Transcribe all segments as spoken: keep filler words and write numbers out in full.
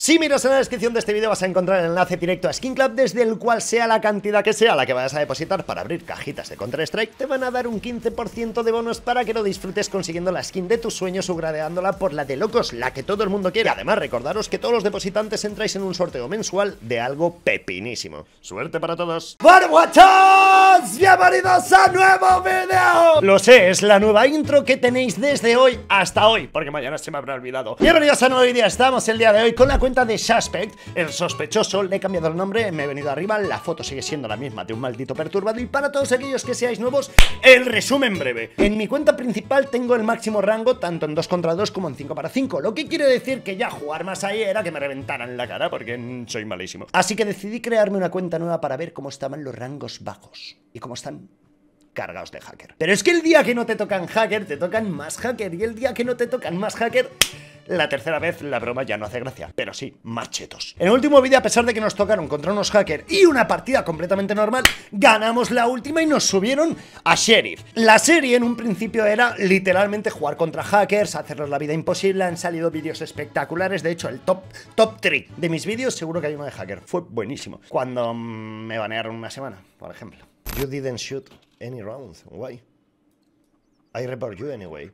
Si miras en la descripción de este vídeo vas a encontrar el enlace directo a Skin Club, desde el cual sea la cantidad que sea la que vayas a depositar para abrir cajitas de Counter-Strike, te van a dar un quince por ciento de bonos para que lo disfrutes consiguiendo la skin de tus sueños o gradeándola por la de locos, la que todo el mundo quiere. Y además recordaros que todos los depositantes entráis en un sorteo mensual de algo pepinísimo. ¡Suerte para todos! ¡Bueno, guachos! ¡Bienvenidos a nuevo vídeo! Lo sé, es la nueva intro que tenéis desde hoy hasta hoy, porque mañana se me habrá olvidado. Bienvenidos a un nuevo vídeo, estamos el día de hoy con la cuenta de Suspect, el sospechoso. Le he cambiado el nombre, me he venido arriba, la foto sigue siendo la misma de un maldito perturbado. Y para todos aquellos que seáis nuevos, el resumen breve. En mi cuenta principal tengo el máximo rango tanto en dos contra dos como en cinco para cinco, lo que quiere decir que ya jugar más ahí era que me reventaran la cara, porque soy malísimo. Así que decidí crearme una cuenta nueva para ver cómo estaban los rangos bajos y cómo están cargados de hacker. Pero es que el día que no te tocan hacker, te tocan más hacker, y el día que no te tocan más hacker, la tercera vez la broma ya no hace gracia, pero sí, más chetos. En el último vídeo, a pesar de que nos tocaron contra unos hackers y una partida completamente normal, ganamos la última y nos subieron a Sheriff. La serie en un principio era literalmente jugar contra hackers, hacerles la vida imposible. Han salido vídeos espectaculares, de hecho el top top tres de mis vídeos seguro que hay uno de hacker. Fue buenísimo. Cuando mmm, me banearon una semana, por ejemplo. You didn't shoot any rounds, why? I report you anyway.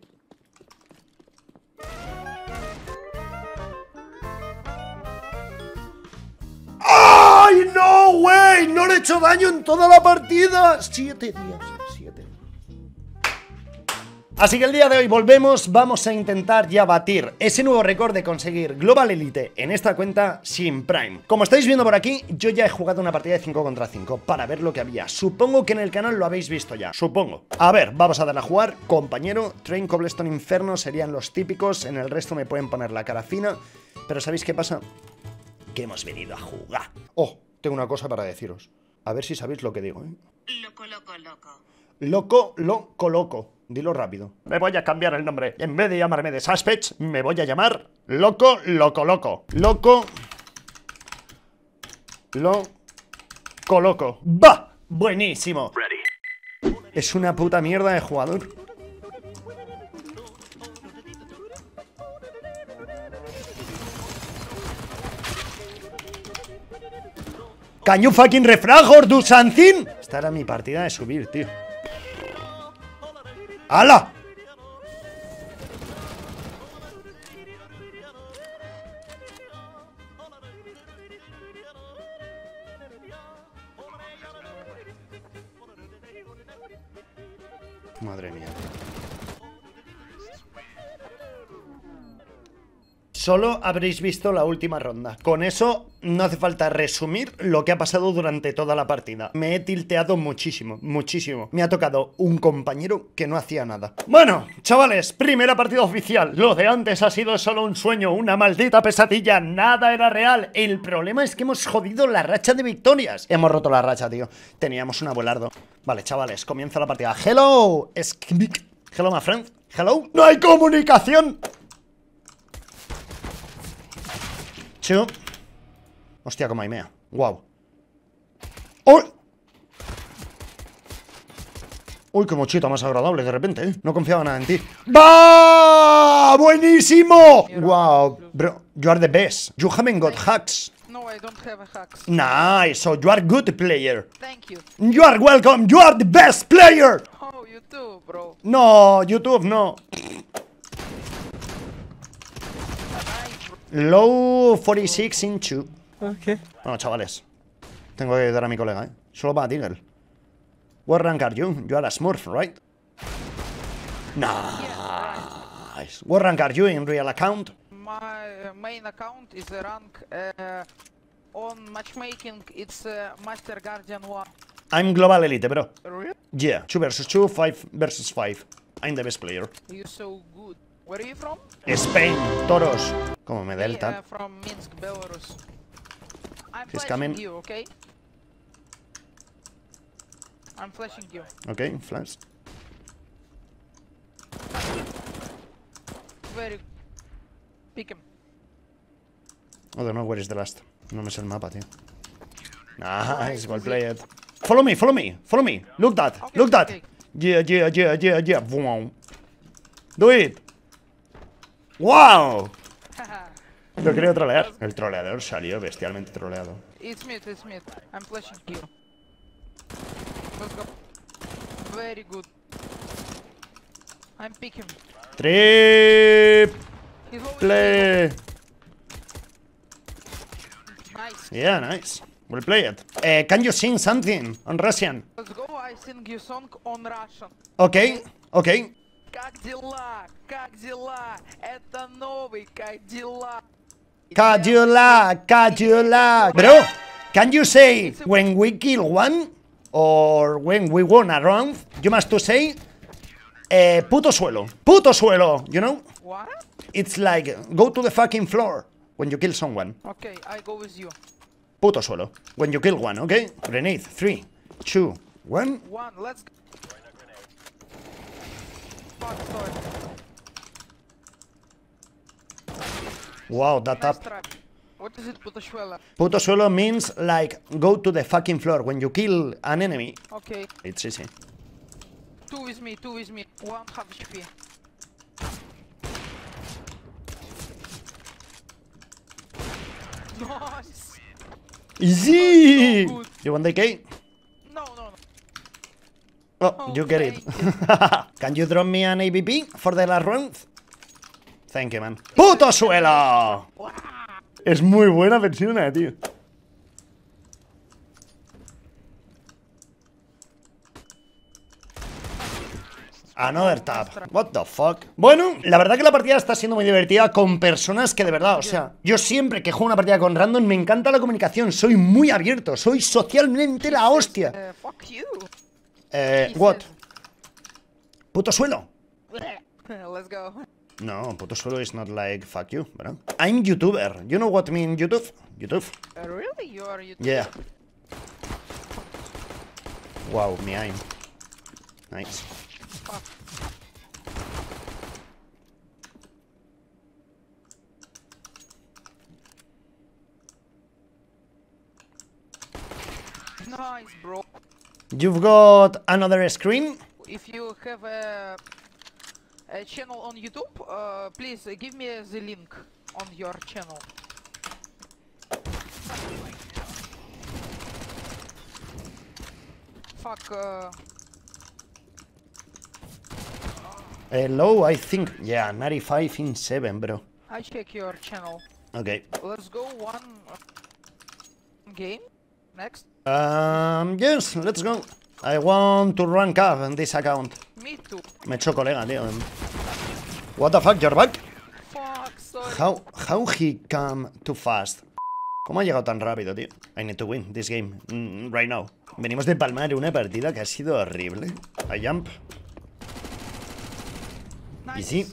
¡Ay, no, güey! ¡No le he hecho daño en toda la partida! Siete días, siete. Así que el día de hoy volvemos, vamos a intentar ya batir ese nuevo récord de conseguir Global Elite en esta cuenta sin Prime. Como estáis viendo por aquí, yo ya he jugado una partida de cinco contra cinco para ver lo que había. Supongo que en el canal lo habéis visto ya, supongo. A ver, vamos a darle a jugar. Compañero, Train, Cobblestone, Inferno serían los típicos. En el resto me pueden poner la cara fina. Pero ¿sabéis qué pasa? Que hemos venido a jugar. Oh, tengo una cosa para deciros. A ver si sabéis lo que digo, ¿eh? Loco, loco, loco. Loco, loco, loco. Dilo rápido. Me voy a cambiar el nombre. En vez de llamarme de Suspect, me voy a llamar Loco, loco, loco. Loco, loco, loco. ¡Bah! Buenísimo. Ready. Es una puta mierda de jugador. Can you fucking refrag or do something? Esta era mi partida de subir, tío. ¡Hala! Madre mía. Solo habréis visto la última ronda. Con eso no hace falta resumir lo que ha pasado durante toda la partida. Me he tilteado muchísimo, muchísimo. Me ha tocado un compañero que no hacía nada. Bueno, chavales, primera partida oficial. Lo de antes ha sido solo un sueño, una maldita pesadilla. Nada era real. El problema es que hemos jodido la racha de victorias. Hemos roto la racha, tío. Teníamos un abuelardo. Vale, chavales, comienza la partida. Hello, Skibik. Hello, my friend. Hello. ¡No hay comunicación! Chu. Hostia, como aimea. Wow. ¡Uy! Uy, qué mochita más agradable de repente, ¿eh? No confiaba nada en ti. ¡Va! ¡Buenísimo! Wow, bro, you are the best. You haven't got hacks. No, I don't have hacks. Nice, so you are good player. Thank you. You are welcome, you are the best player. Oh, you too, bro. No, YouTube no. Low cuarenta y seis in two. Ok. Bueno, chavales, tengo que ayudar a mi colega, ¿eh? Solo para ti, girl. What rank are you? You are a Smurf, right? Nice. What rank are you in real account? My uh, main account is a rank uh, on matchmaking. It's uh, Master Guardian one. I'm Global Elite, bro. Really? Yeah, two versus two, five versus five. I'm the best player. You so good. Where are you from? Spain, toros. Como me Me, uh, delta. from Minsk, Belarus. I'm He's flashing coming. you, okay? I'm flashing you. Ok, flash. Very. Pick him. Oh, no, where is the last? No me sé el mapa, tío. Nice, well played. Follow me, follow me, follow me. Look that, Okay, look that. okay. Yeah, yeah, yeah, yeah, yeah. Wow. Do it. Wow. Lo quería trolear. El troleador salió bestialmente troleado. It's mid, it's mid. I'm flashing you. Let's go. Very good. I'm picking. Trip. He's always Play. nice. Yeah, nice. We'll play it. Uh, can you sing something on Russian? Let's go. I sing you song on Russian. Okay, okay. Как дела? Как дела? Это новый как дела? Cajula, Cajula. Bro, can you say when we kill one or when we won a round? You must to say, uh, puto suelo, puto suelo. You know? What? It's like go to the fucking floor when you kill someone. Okay, I go with you. Puto suelo when you kill one. Okay? Grenade. Three, two, one. One, let's go. Fuck, sorry. Wow, that Nice up. trap. What is it, Putashvela? Puto suelo means like go to the fucking floor when you kill an enemy. Okay. It's easy. Two with me, two with me. One half H P. Nice. Easy. So good. You want the K? No, no, no. Oh, Oh, you get it. Can you drop me an A V P for the last round? Thank you, man. ¡Puto suelo! Es muy buena versión, eh, tío. Another tap. What the fuck. Bueno, la verdad que la partida está siendo muy divertida con personas que de verdad, o sea, yo siempre que juego una partida con random me encanta la comunicación, soy muy abierto, soy socialmente la hostia. Uh, fuck you. Eh, what? Puto suelo. Let's go. No, puto suelo is not like fuck you, bro. I'm YouTuber. You know what mean YouTube? YouTube. Uh, really? You are you? Yeah. Wow, me aim. Nice. Fuck. Nice, bro. You've got another screen? If you have a, a channel on YouTube, uh, please uh, give me the link on your channel. Fuck. Uh, Uh, low, I think. Yeah, ninety-five in seven, bro. I check your channel. Okay. Let's go one uh, game. Next. Um, yes, let's go. I want to rank up on this account. Me too. Me he hecho colega, tío. What the fuck, you're back? Fuck, sorry. How, how he come too fast? ¿Cómo ha llegado tan rápido, tío? I need to win this game mm, right now. Venimos de palmar una partida que ha sido horrible. I jump. Nice. Easy.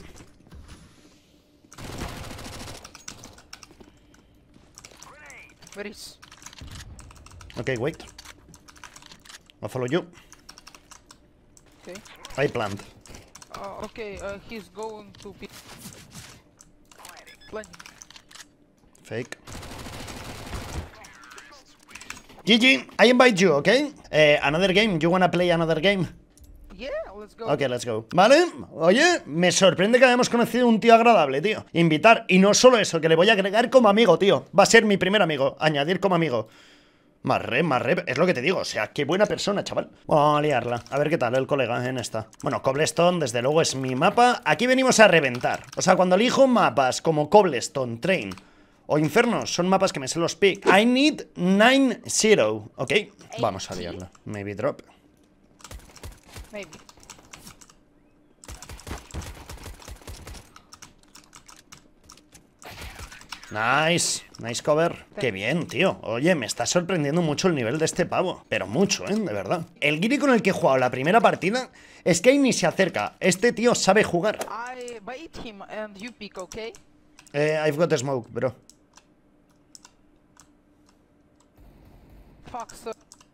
Where is? Okay, wait. I'll follow you. Okay. I plant. Uh, okay, uh, he's going to be planning. Fake. G G, I invite you, okay? Uh, another game, you wanna play another game? Yeah, let's go. Ok, let's go. Vale, oye, me sorprende que hayamos conocido un tío agradable, tío. Invitar, y no solo eso, que le voy a agregar como amigo, tío. Va a ser mi primer amigo, añadir como amigo. Más rep, más rep, es lo que te digo. O sea, qué buena persona, chaval. Bueno, vamos a liarla, a ver qué tal el colega en esta. Bueno, Cobblestone, desde luego, es mi mapa. Aquí venimos a reventar. O sea, cuando elijo mapas como Cobblestone, Train o Inferno, son mapas que me sé los pick. I need nine zero, ok. Vamos a liarla. Maybe drop. Maybe. Nice, nice cover. Qué bien, tío. Oye, me está sorprendiendo mucho el nivel de este pavo. Pero mucho, ¿eh? De verdad. El guiri con el que he jugado la primera partida es que ahí ni se acerca. Este tío sabe jugar. I bait him and you pick, okay? Eh, I've got a smoke, bro. Fuck, so.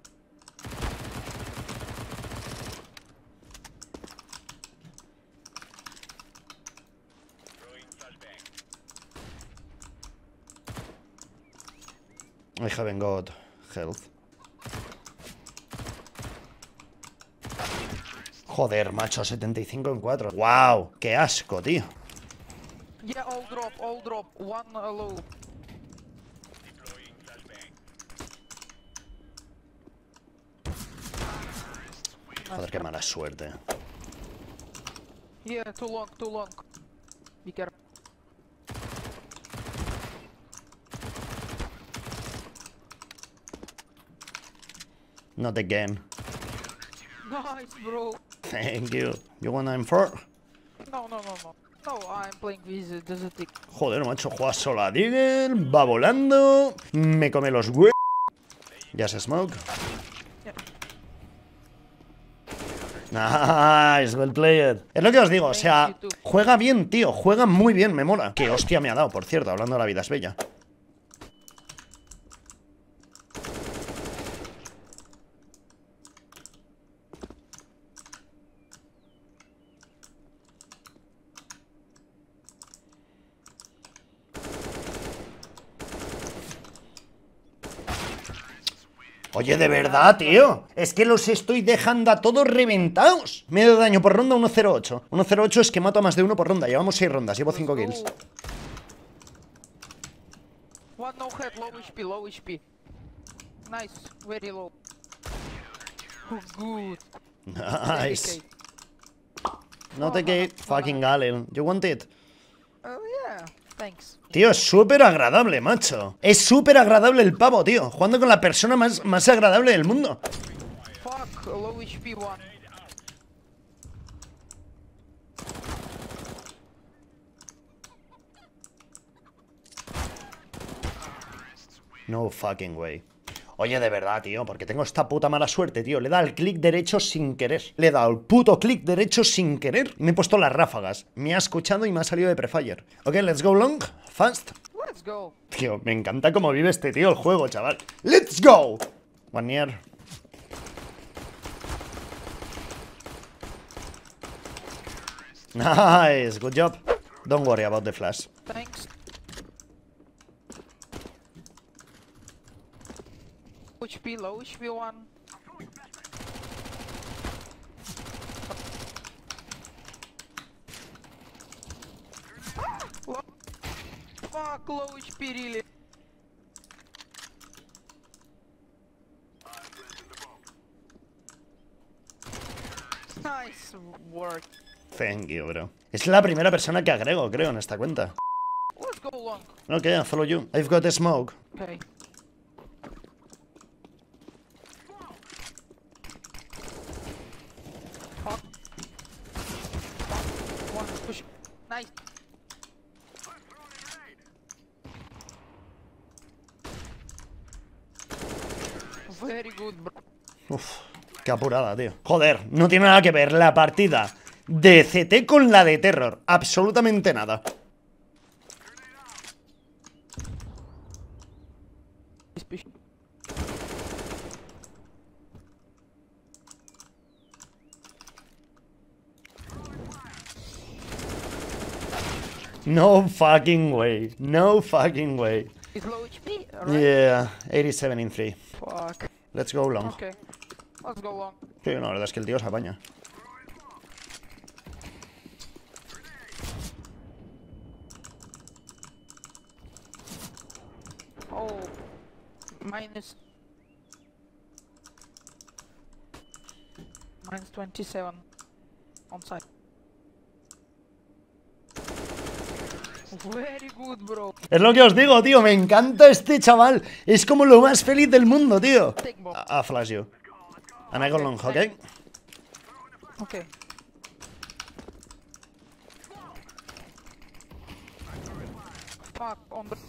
I haven't got health. Joder, macho, setenta y cinco en cuatro. ¡Wow! ¡Qué asco, tío! Yeah, all drop, all drop. One uh, low. Joder, qué mala suerte. Yeah, too long, too long. Be careful. Not again. Nice, bro. Thank you. You want I'm for? No, no, no, no. No, I'm playing with uh, Desert Eagle. Joder, macho, juega solo a Digger, va volando, me come los hue... Ya se smoke. Nice, well played. Es lo que os digo, o sea, juega bien, tío, juega muy bien, me mola. Qué hostia me ha dado, por cierto, hablando de la vida es bella. Oye, de verdad, tío. Es que los estoy dejando a todos reventados. Medio daño por ronda, uno cero ocho. uno cero ocho es que mato a más de uno por ronda. Llevamos seis rondas, llevo cinco kills. One no head, low H P, low H P. Nice, very low. Oh, good. Nice. Not a gate, fucking Galen. You want it? Oh, yeah, thanks. Tío, es súper agradable, macho. Es súper agradable el pavo, tío. Jugando con la persona más, más agradable del mundo. Fuck, low H P one. No fucking way. Oye, de verdad, tío, porque tengo esta puta mala suerte, tío. Le he dado el clic derecho sin querer. Le he dado el puto clic derecho sin querer. Y me he puesto las ráfagas. Me ha escuchado y me ha salido de prefire. Ok, let's go long. Fast. Let's go. Tío, me encanta cómo vive este tío el juego, chaval. Let's go. One year. Nice, good job. Don't worry about the flash. Thanks. H P, low H P one. Low. Fuck, low H P really. Nice work. Thank you, bro. Es la primera persona que agrego, creo, en esta cuenta. Let's go long. Ok, I follow you. I've got a smoke. Okay. Fuck. Fuck. One push. Nice. Very good, bro. Uf, qué apurada, tío. Joder, no tiene nada que ver la partida de C T con la de Terror. Absolutamente nada. No fucking way. No fucking way. Is low H P, right? Yeah, eighty-seven in three. Fuck. Let's go long. Okay. Let's go long. Sí, no, la verdad es que el tío se apaña. Oh. Minus. Minus twenty-seven. On site. Very good, bro. Es lo que os digo, tío. Me encanta este chaval. Es como lo más feliz del mundo, tío. A, a flash you. And I go long, ¿ok? Okay. Fuck, on the...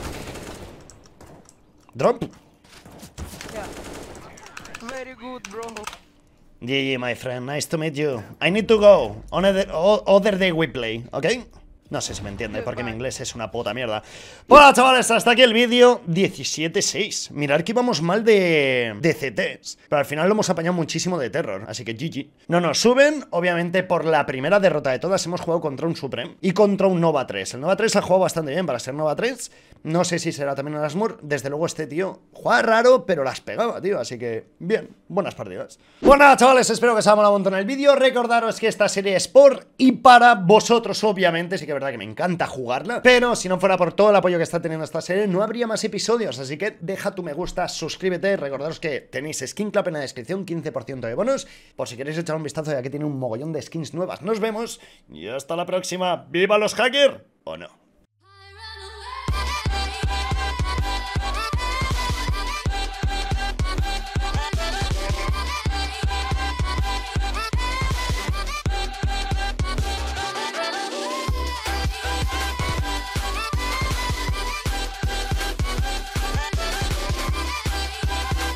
Drop. Yeah. Very good, bro. G G, my friend. Nice to meet you. I need to go. Other, other day we play, ¿ok? No sé si me entiende, porque mi inglés es una puta mierda. Bueno, chavales, hasta aquí el vídeo. diecisiete seis. Mirad que íbamos mal de, de C Ts, pero al final lo hemos apañado muchísimo de Terror, así que G G. No nos suben, obviamente por la primera derrota de todas hemos jugado contra un Supreme y contra un Nova tres. El Nova tres ha jugado bastante bien para ser Nova tres. No sé si será también el Asmur. Desde luego este tío juega raro, pero las pegaba, tío, así que bien, buenas partidas. Bueno, nada, chavales, espero que os haya molado un montón el vídeo. Recordaros que esta serie es por y para vosotros, obviamente, sí que verdad que me encanta jugarla, pero si no fuera por todo el apoyo que está teniendo esta serie, no habría más episodios, así que deja tu me gusta, suscríbete, recordaros que tenéis Skin Club en la descripción, quince por ciento de bonos, por si queréis echar un vistazo, ya que tiene un mogollón de skins nuevas. Nos vemos y hasta la próxima. ¡Viva los hackers! ¿O no?